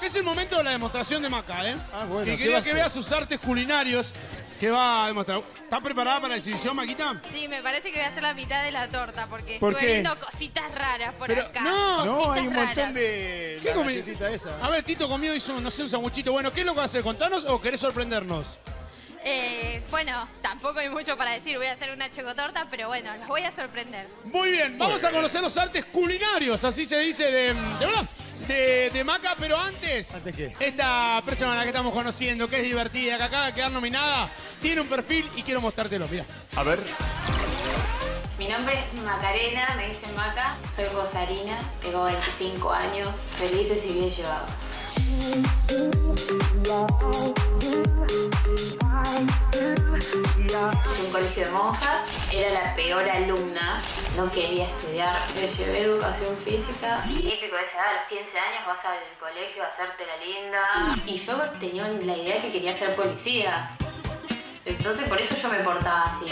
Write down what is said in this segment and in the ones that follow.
es el momento de la demostración de Maca, ¿eh? Ah, bueno. Y quería que vea sus artes culinarios que va a demostrar. ¿Estás preparada para la exhibición, Maquita? Sí, me parece que voy a hacer la mitad de la torta porque ¿Por estuve qué? viendo cositas raras por Pero, acá. No, hay un Cositas montón raras. de ¿Qué la comí? galletita esa. A ver, Tito comió, hizo, no sé, un sanguchito. Bueno, ¿qué es lo que va a hacer? ¿Contanos o querés sorprendernos? Bueno, tampoco hay mucho para decir. Voy a hacer una chocotorta, pero bueno, los voy a sorprender. Muy bien, vamos a conocer los artes culinarios, así se dice de verdad, de Maca, pero antes, ¿Antes qué? esta persona a la que estamos conociendo, que es divertida, que acaba de quedar nominada, tiene un perfil y quiero mostrártelo, mira. A ver. Mi nombre es Macarena, me dicen Maca, soy rosarina, tengo 25 años, felices y bien llevados. En un colegio de monjas, era la peor alumna, no quería estudiar, me llevé educación física. Típico de esa edad, a los 15 años vas al colegio a hacerte la linda. Y yo tenía la idea que quería ser policía. Entonces por eso yo me portaba así.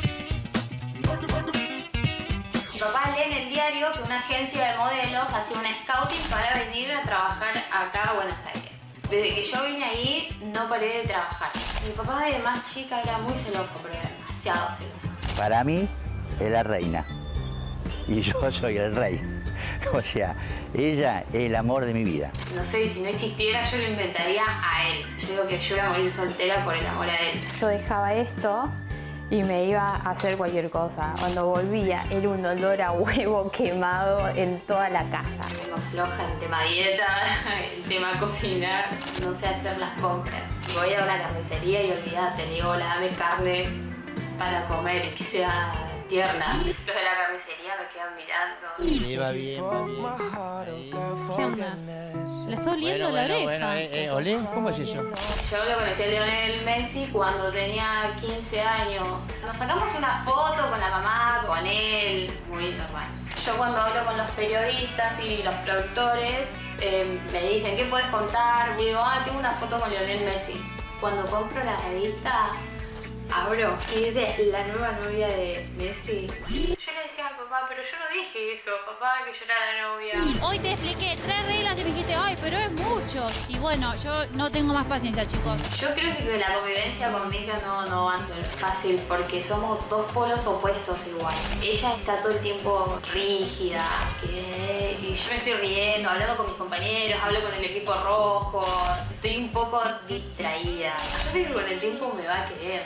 Mi papá lee en el diario que una agencia de modelos hacía un scouting para venir a trabajar acá a Buenos Aires. Desde que yo vine ahí, no paré de trabajar. Mi papá de más chica era muy celoso, pero era demasiado celoso. Para mí es la reina y yo soy el rey. O sea, ella es el amor de mi vida. No sé, si no existiera, yo lo inventaría a él. Yo digo que yo iba a morir soltera por el amor a él. Yo dejaba esto y me iba a hacer cualquier cosa. Cuando volvía era un olor a huevo quemado en toda la casa. Tengo floja en tema dieta, en tema cocinar, no sé hacer las compras. Voy a una carnicería y olvídate, le digo, hola, dame carne para comer y que sea tierna. Los de la carnicería me quedan mirando. Sí, va bien, va bien. ¿Qué onda? La está oliendo la oreja. ¿Olé? ¿Cómo es eso? Yo lo conocí a Lionel Messi cuando tenía 15 años. Nos sacamos una foto con la mamá, con él, muy normal. Yo cuando hablo con los periodistas y los productores, me dicen, ¿qué puedes contar? Y digo, tengo una foto con Lionel Messi. Cuando compro la revista, abro y dice, la nueva novia de Messi. Yo le decía al papá, pero yo no dije eso, papá, que yo era la novia. Hoy te expliqué 3 reglas y me dijiste, ay, pero es mucho. Y bueno, yo no tengo más paciencia, chicos. Yo creo que la convivencia con Mica no va a ser fácil porque somos dos polos opuestos igual. Ella está todo el tiempo rígida, y yo me estoy riendo, hablando con mis compañeros, hablo con el equipo rojo, estoy un poco distraída. Yo sé que con el tiempo me va a querer.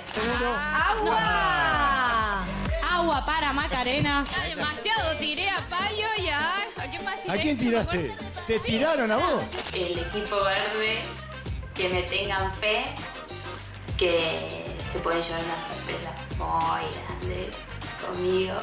¡Agua! Agua para Macarena. Ya demasiado tiré a Payo y ¿a quién más tiré? ¿A quién tiraste? ¿Te tiraron a vos? El equipo verde, que me tengan fe, que se pueden llevar una sorpresa muy grande conmigo.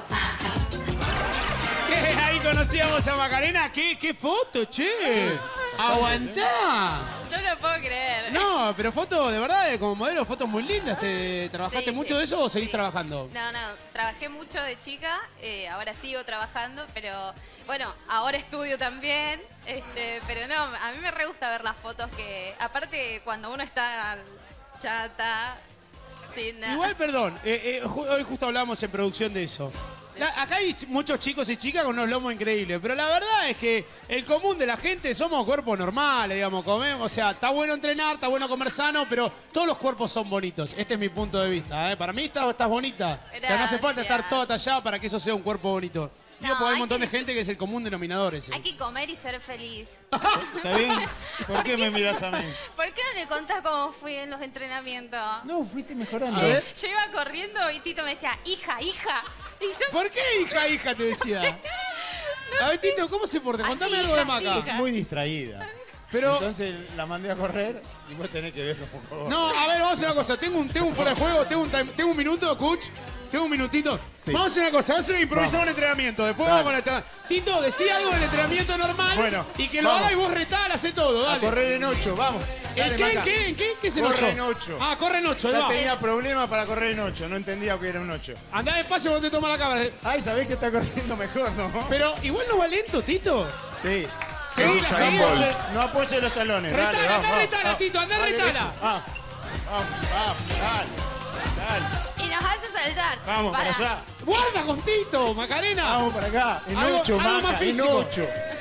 ¿Qué? Ahí conocíamos a Macarena. ¿Qué foto, che? ¡Aguantá! No lo puedo creer. No, pero foto, de verdad, como modelo, fotos muy lindas. ¿Trabajaste Sí, mucho sí, de eso o seguís sí. trabajando? No, trabajé mucho de chica, ahora sigo trabajando, pero bueno, ahora estudio también, pero no, a mí me re gusta ver las fotos que, aparte cuando uno está chata, sin nada. Igual, perdón, hoy justo hablábamos en producción de eso. Acá hay muchos chicos y chicas con unos lomos increíbles, pero la verdad es que el común de la gente somos cuerpos normales, digamos, comemos, o sea, está bueno entrenar, está bueno comer sano, pero todos los cuerpos son bonitos. Este es mi punto de vista, ¿eh? Para mí estás bonita. O sea, no hace falta estar toda tallada para que eso sea un cuerpo bonito. Digo, porque hay un montón de gente que es el común denominador ese. Hay que comer y ser feliz. ¿Está bien? ¿Por qué me miras a mí? ¿Por qué no le contás cómo fui en los entrenamientos? No, fuiste mejorando. A ver. Yo iba corriendo y Tito me decía, hija. Y yo, ¿Por qué hija te decía? A ver, Tito, ¿cómo se porta? Contame Así, algo de hija, Maca. hija. Muy distraída. Pero, Entonces la mandé a correr y vos tenés que verlo, por favor. no, a ver, vamos a hacer una cosa. Tengo un fuera de juego, tengo un minuto, coach. Tengo un minutito. Sí. Vamos a hacer una cosa, vamos a improvisar un entrenamiento. Después Dale. vamos con el entrenamiento. Tito, decía algo del entrenamiento normal. Bueno, y que lo vamos. haga y vos retá, hace todo, A dale. correr en 8, vamos. Dale, Maca. ¿Qué es el Corre 8? en 8. Ah, corre en 8, ahí Ya va. tenía problemas para correr en 8, no entendía que era un 8. Andá despacio cuando te toma la cámara. Ay, sabés que está corriendo mejor, ¿no? Pero igual no va lento, Tito. Sí. Seguila, Usain seguila. Bolt. No apoye los talones. Retala, Dale, vamos. andá, vamos, retala, vamos. Tito, andá, Dale, retala. derecho. Vamos, dale. y nos hace saltar. Vamos, para Pará. allá. Guarda con Tito, Macarena. Vamos para acá. En Algo- 8, algo más Maca, en físico. 8.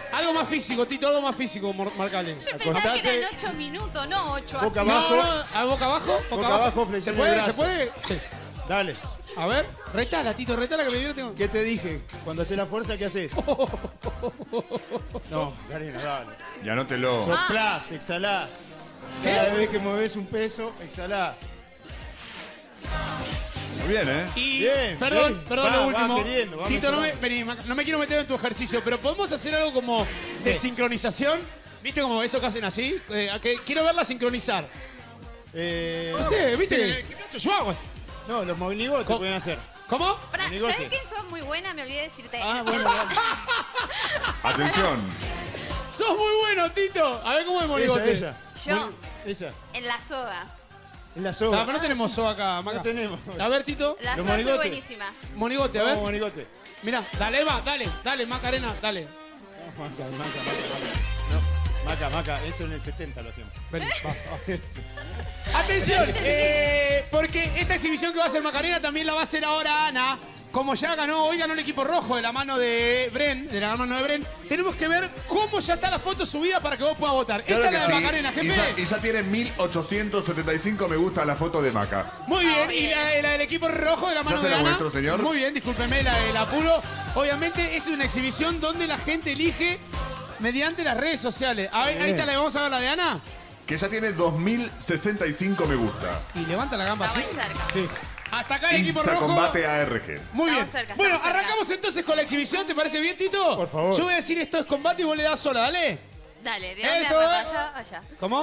Algo más físico, Tito, algo más físico, marcale. Yo pensaba que eran 8 minutos, no 8 así. Boca abajo. ¿A boca abajo? Boca abajo, ¿Se flexión puede? el ¿Se brazo. puede? Sí. Dale. A ver, retala, Tito, retala que me divierte. ¿Qué te dije? Cuando haces la fuerza, ¿qué haces? No, Karina, dale. Y anótelo. Soplás, exhalás. Cada vez que mueves un peso, exhalás. Muy bien, ¿eh? Y, Bien, perdón, bien. perdón, Va, lo va último. queriendo, va Tito, mejorando. no me quiero meter en tu ejercicio, pero ¿podemos hacer algo como de sincronización? ¿Viste como eso que hacen así? Quiero verla sincronizar. No sé, ¿viste? sí. En el gimnasio yo hago así. No, los monigotes Co- pueden hacer. ¿Cómo? Pará, Monigote. ¿sabes quién sos muy buena? Me olvidé de decirte. Ah, bueno, dale. Atención. ¡Sos muy bueno, Tito! A ver cómo es monigote. Ella. Yo, Ella. en la soga. En la Ah, soga. pero no tenemos SOA acá, Maca. No tenemos. A ver, Tito. La Los soga es monigotes. buenísima. Monigote, a ver. Vamos, monigote. Mira, dale, Eva, dale, Macarena, dale. Maca. No, Maca, eso en el 70 lo hacíamos. Vení, va. Atención, porque esta exhibición que va a hacer Macarena también la va a hacer ahora Ana. Como ya hoy ganó el equipo rojo de la mano de Bren, tenemos que ver cómo ya está la foto subida para que vos puedas votar. Claro Esta es la que de sí. Macarena, Y jefe. ya tiene 1875 me gusta la foto de Maca. Muy bien, bien. y la del equipo rojo de la mano se de la Ana. muestro, señor. Muy bien, discúlpeme el apuro. Obviamente, esto es una exhibición donde la gente elige mediante las redes sociales. Ahí está, vamos a ver la de Ana. Que ya tiene 2065 me gusta. Y levanta la gamba Está así. muy cerca. Sí. Hasta acá el equipo Insta rojo. Combate ARG. Muy bien. Estamos cerca, Bueno, estamos cerca. arrancamos entonces con la exhibición. ¿Te parece bien, Tito? Por favor. Yo voy a decir esto es combate y vos le das sola, dale. Dale, ¿de dónde Esto arranca? Allá. ¿Cómo?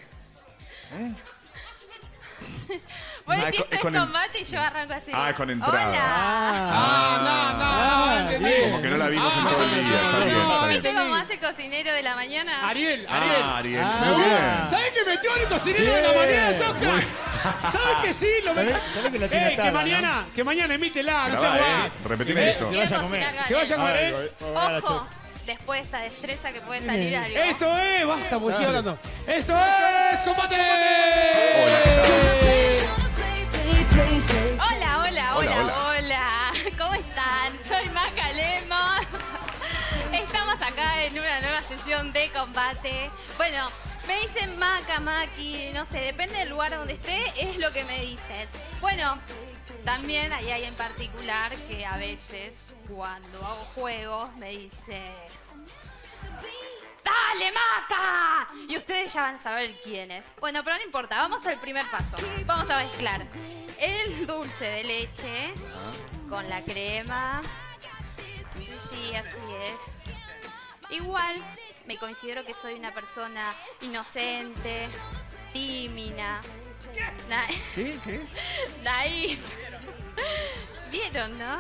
Vos Ah, decís es esto es con el- combate y yo arranco así. Ah, es con entrada. Hola. No, entendí. bien. Como que no la vimos en todo el día. Está bien, está bien. ¿Viste entendí. cómo hace cocinero de la mañana? Ariel. Ah, Ariel. Ah. Muy bien. ¿Sabes que metió el cocinero de la Bien. mañana de Soca? ¿Sabes que sí? Lo metió. ¿Sabés que la tiene atada, que mañana emítela, no Ya seas va, guay. Repetime esto. Que vaya a Quiero comer. cocinar Que vaya a ganas. comer. Ojo, después de esta destreza que puede salir algo. Esto es, basta, pues sigo hablando. Esto es combate. Hola. ¿Cómo están? Soy Maca Lemos. Estamos acá en una nueva sesión de combate. Bueno, me dicen Maca, Maki, no sé, depende del lugar donde esté, es lo que me dicen. Bueno, también ahí hay en particular que a veces cuando hago juegos me dice... ¡Dale, Maca! Y ustedes ya van a saber quién es. Bueno, pero no importa, vamos al primer paso. Vamos a mezclar el dulce de leche con la crema. Sí, así es. Igual me considero que soy una persona inocente, tímida, ¿Qué? naif. ¿Vieron, no?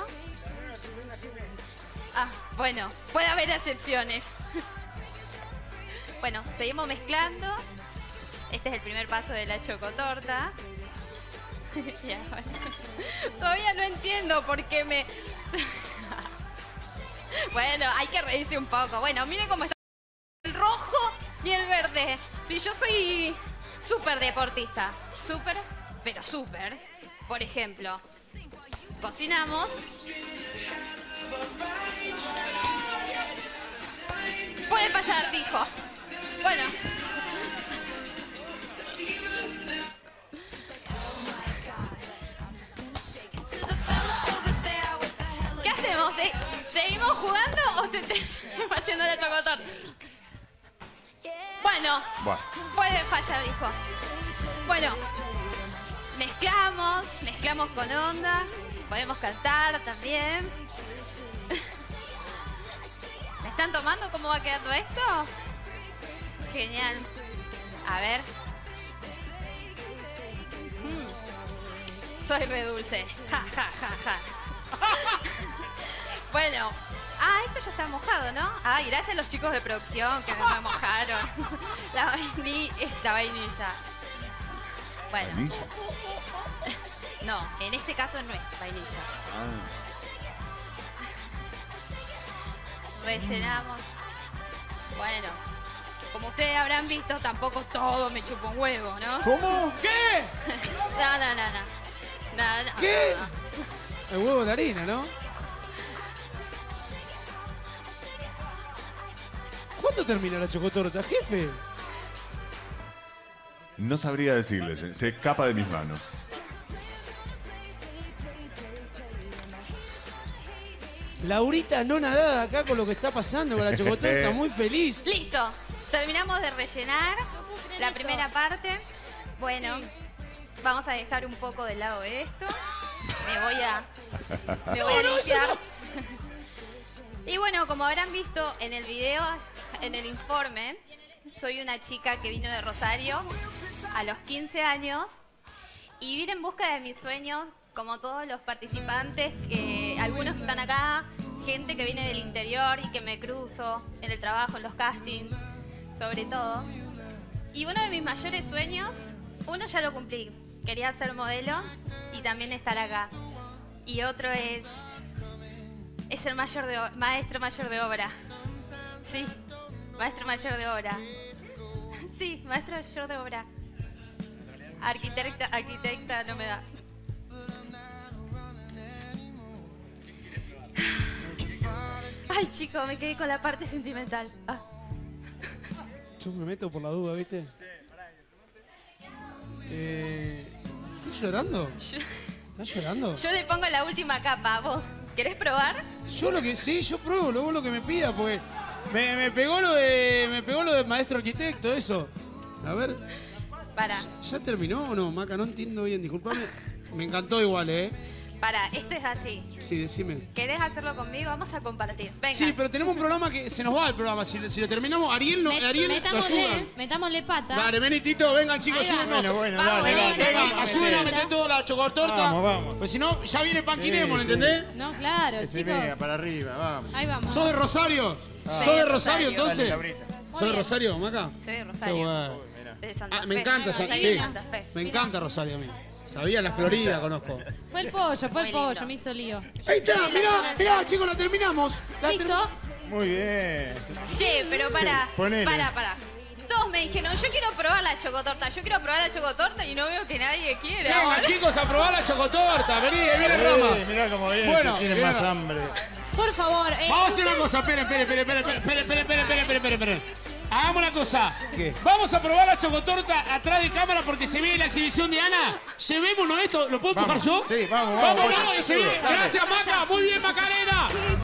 Ah, bueno, puede haber excepciones. Bueno, seguimos mezclando. Este es el primer paso de la chocotorta. Ya, bueno. Todavía no entiendo por qué me... Bueno, hay que reírse un poco. Bueno, miren cómo está el rojo y el verde. Si yo soy súper deportista. Súper, pero súper. Por ejemplo, cocinamos. Puede fallar, dijo. Bueno. ¿Qué hacemos? ¿Seguimos jugando o se te va haciendo la chocotorta? Bueno, Buah. puede fallar, dijo. Bueno, mezclamos con onda. Podemos cantar también. ¿Me están tomando cómo va quedando esto? Genial. A ver. Soy re dulce. Ja, ja, ja, ja. Bueno. Ah, esto ya está mojado, ¿no? Ah, y gracias a los chicos de producción que me mojaron. La vainilla. Bueno. Vainilla. No, en este caso no es vainilla. Rellenamos. Bueno, como ustedes habrán visto, tampoco todo me chupa un huevo, ¿no? ¿Cómo? ¿Qué? No. ¿Qué? El huevo de harina, ¿no? ¿Cuándo termina la chocotorta, jefe? No sabría decirles, se escapa de mis manos. Laurita no nadada acá con lo que está pasando con la chocotorta, muy feliz. Listo. Terminamos de rellenar la primera parte. Bueno, vamos a dejar un poco de lado esto. Me voy a limpiar. Y bueno, como habrán visto en el video, en el informe, soy una chica que vino de Rosario a los 15 años y vine en busca de mis sueños, como todos los participantes, algunos que están acá, gente que viene del interior y que me cruzo en el trabajo, en los castings, sobre todo. Y uno de mis mayores sueños, uno ya lo cumplí, quería ser modelo y también estar acá. Y otro es el maestro mayor de obra. Sí, maestro mayor de obra. Sí, maestro mayor de obra. Arquitecta no me da. Ay, chico, me quedé con la parte sentimental. Ah. Yo me meto por la duda, ¿viste? ¿Estás llorando? ¿Estás llorando? Yo le pongo la última capa. ¿Vos querés probar? Yo pruebo, luego lo que me pida, porque me pegó lo de maestro arquitecto, eso. A ver. Para. ¿Ya terminó o no, Maca? No entiendo bien, disculpame. Me encantó igual, ¿eh? Para, esto es así. Sí, decime. ¿Querés hacerlo conmigo? Vamos a compartir. Venga. Sí, pero tenemos un programa que se nos va el programa. Si lo terminamos, Ariel lo ayuda. Metámosle pata. Dale, ven y Tito, vengan chicos, síguenos. Bueno, Vamos, dale, vení, dale. vení. Ayúdenme a meter toda la chocotorta. Vamos. Pues si no, ya viene Panquinemo, Sí, ¿entendés? No, claro, Que se chicos. vea para arriba, vamos. Ahí vamos. ¿Sos de Rosario? Sí, ¿Sos de de Rosario Rosario. entonces? Dale, Laurita. ¿Sos de bien. Rosario, Maca? Soy de Qué Rosario. bueno. De Santa Fe. Me encanta, Rosario sí. de Santa Fe. Me encanta Rosario a mí. Sabía, la Florida conozco. Fue el pollo, Muy lindo. me hizo lío. Ahí está, mirá, chicos, la terminamos. ¿Listo? Muy bien. Che, pero para. Ponele. Para. Todos me dijeron, yo quiero probar la chocotorta, y no veo que nadie quiera. Venga, chicos, a probar la chocotorta. Vení, viene Rama. Mirá cómo viene, Bueno, tiene mirá. más hambre. Por favor. Vamos a hacer una cosa, esperen. Hagamos una cosa. ¿Qué? Vamos a probar la chocotorta atrás de cámara porque se viene la exhibición de Ana. Llevémonos esto. ¿Lo puedo empujar Vamos. yo? Sí, vamos. Vamos, que se viene. Dale. Gracias, Maca. Muy bien, Macarena.